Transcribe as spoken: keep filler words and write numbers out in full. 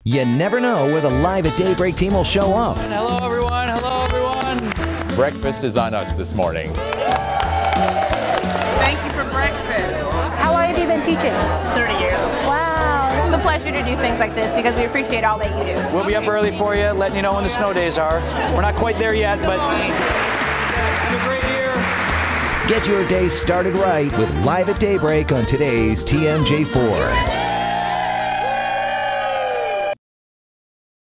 You never know where the Live at Daybreak team will show up. And hello, everyone. Hello, everyone. Breakfast is on us this morning. Thank you for breakfast. How long have you been teaching? thirty years. Wow. It's a pleasure to do things like this because we appreciate all that you do. We'll be up early for you, letting you know when the snow days are. We're not quite there yet, but have a great year. Get your day started right with Live at Daybreak on today's T M J four.